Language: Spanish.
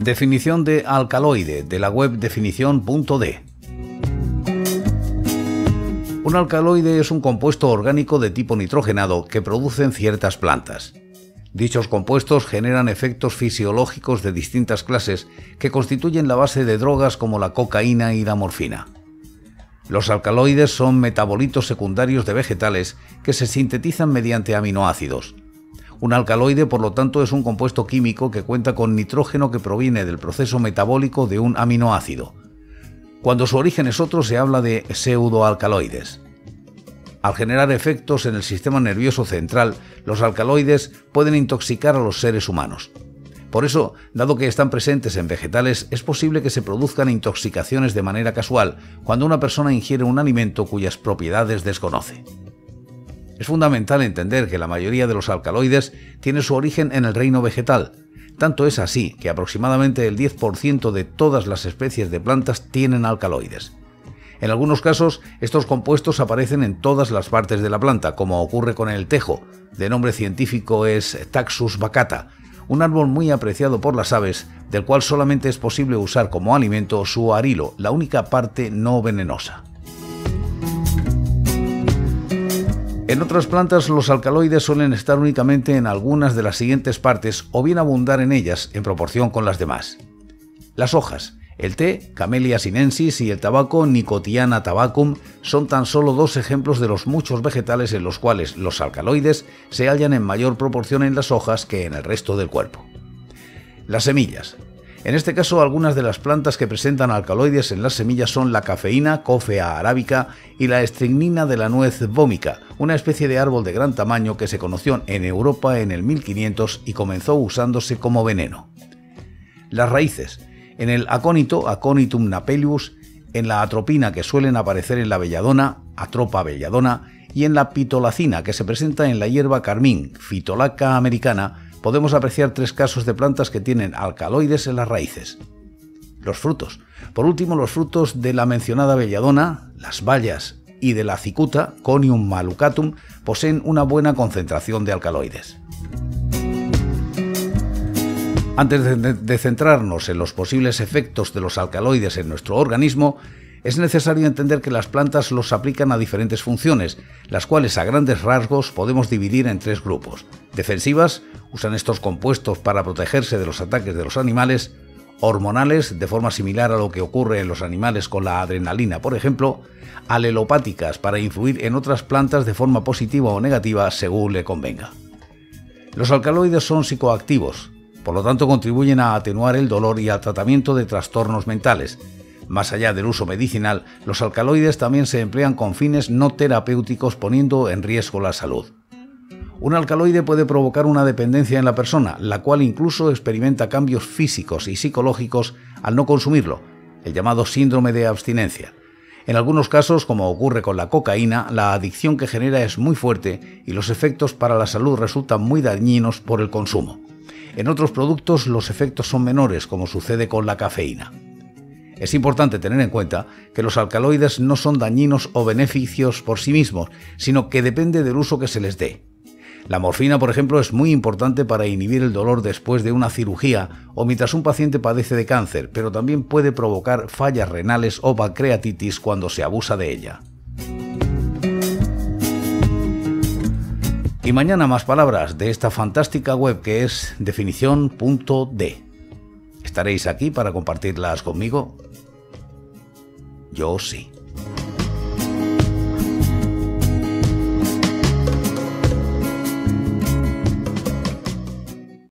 Definición de alcaloide de la web definición.de. Un alcaloide es un compuesto orgánico de tipo nitrogenado que producen ciertas plantas. Dichos compuestos generan efectos fisiológicos de distintas clases que constituyen la base de drogas como la cocaína y la morfina. Los alcaloides son metabolitos secundarios de vegetales que se sintetizan mediante aminoácidos. Un alcaloide, por lo tanto, es un compuesto químico que cuenta con nitrógeno que proviene del proceso metabólico de un aminoácido. Cuando su origen es otro, se habla de pseudoalcaloides. Al generar efectos en el sistema nervioso central, los alcaloides pueden intoxicar a los seres humanos. Por eso, dado que están presentes en vegetales, es posible que se produzcan intoxicaciones de manera casual cuando una persona ingiere un alimento cuyas propiedades desconoce. Es fundamental entender que la mayoría de los alcaloides tiene su origen en el reino vegetal. Tanto es así que aproximadamente el 10% de todas las especies de plantas tienen alcaloides. En algunos casos, estos compuestos aparecen en todas las partes de la planta, como ocurre con el tejo, de nombre científico es Taxus baccata, un árbol muy apreciado por las aves, del cual solamente es posible usar como alimento su arilo, la única parte no venenosa. En otras plantas, los alcaloides suelen estar únicamente en algunas de las siguientes partes o bien abundar en ellas en proporción con las demás. Las hojas, el té, Camellia sinensis, y el tabaco, Nicotiana tabacum, son tan solo dos ejemplos de los muchos vegetales en los cuales los alcaloides se hallan en mayor proporción en las hojas que en el resto del cuerpo. Las semillas. En este caso, algunas de las plantas que presentan alcaloides en las semillas son la cafeína, Coffea arábica, y la estricnina de la nuez vómica, una especie de árbol de gran tamaño que se conoció en Europa en el 1500 y comenzó usándose como veneno. Las raíces. En el acónito, Aconitum napellus, en la atropina, que suelen aparecer en la belladona, Atropa belladona, y en la pitolacina, que se presenta en la hierba carmín, Phytolacca americana, podemos apreciar tres casos de plantas que tienen alcaloides en las raíces. Los frutos. Por último, los frutos de la mencionada belladona, las bayas y de la cicuta, Conium malucatum, poseen una buena concentración de alcaloides. Antes de centrarnos en los posibles efectos de los alcaloides en nuestro organismo, es necesario entender que las plantas los aplican a diferentes funciones, las cuales a grandes rasgos podemos dividir en tres grupos. Defensivas, usan estos compuestos para protegerse de los ataques de los animales. Hormonales, de forma similar a lo que ocurre en los animales con la adrenalina, por ejemplo. Alelopáticas, para influir en otras plantas de forma positiva o negativa según le convenga. Los alcaloides son psicoactivos. Por lo tanto, contribuyen a atenuar el dolor y al tratamiento de trastornos mentales. Más allá del uso medicinal, los alcaloides también se emplean con fines no terapéuticos, poniendo en riesgo la salud. Un alcaloide puede provocar una dependencia en la persona, la cual incluso experimenta cambios físicos y psicológicos al no consumirlo, el llamado síndrome de abstinencia. En algunos casos, como ocurre con la cocaína, la adicción que genera es muy fuerte y los efectos para la salud resultan muy dañinos por el consumo. En otros productos los efectos son menores, como sucede con la cafeína. Es importante tener en cuenta que los alcaloides no son dañinos o beneficios por sí mismos, sino que depende del uso que se les dé. La morfina, por ejemplo, es muy importante para inhibir el dolor después de una cirugía o mientras un paciente padece de cáncer, pero también puede provocar fallas renales o pancreatitis cuando se abusa de ella. Y mañana más palabras de esta fantástica web que es definición.de. ¿Estaréis aquí para compartirlas conmigo? Yo sí.